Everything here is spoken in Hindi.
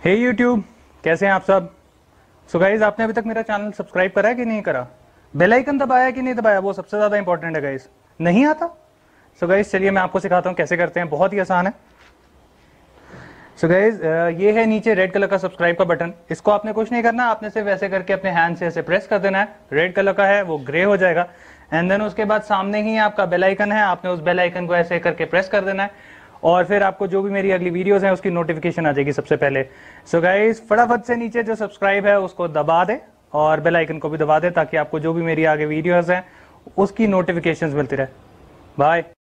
हे यूट्यूब, कैसे हैं आप सब। सो गाइज, आपने अभी तक मेरा चैनल सब्सक्राइब करा है कि नहीं करा, बेल आइकन दबाया कि नहीं दबाया, वो सबसे ज्यादा इंपॉर्टेंट है गाइज। नहीं आता सो गाइज चलिए मैं आपको सिखाता हूँ कैसे करते हैं, बहुत ही आसान है। सो गाइज ये है नीचे रेड कलर का सब्सक्राइब का बटन। इसको आपने कुछ नहीं करना, आपने सिर्फ ऐसे करके अपने हैंड से ऐसे प्रेस कर देना है। रेड कलर का है वो ग्रे हो जाएगा। एंड देन उसके बाद सामने ही आपका बेल आइकन है, आपने उस बेल आइकन को ऐसे करके प्रेस कर देना है और फिर आपको जो भी मेरी अगली वीडियोस हैं उसकी नोटिफिकेशन आ जाएगी सबसे पहले। सो गाइस फटाफट से नीचे जो सब्सक्राइब है उसको दबा दे और बेल आइकन को भी दबा दे ताकि आपको जो भी मेरी आगे वीडियोस हैं उसकी नोटिफिकेशंस मिलती रहे। बाय।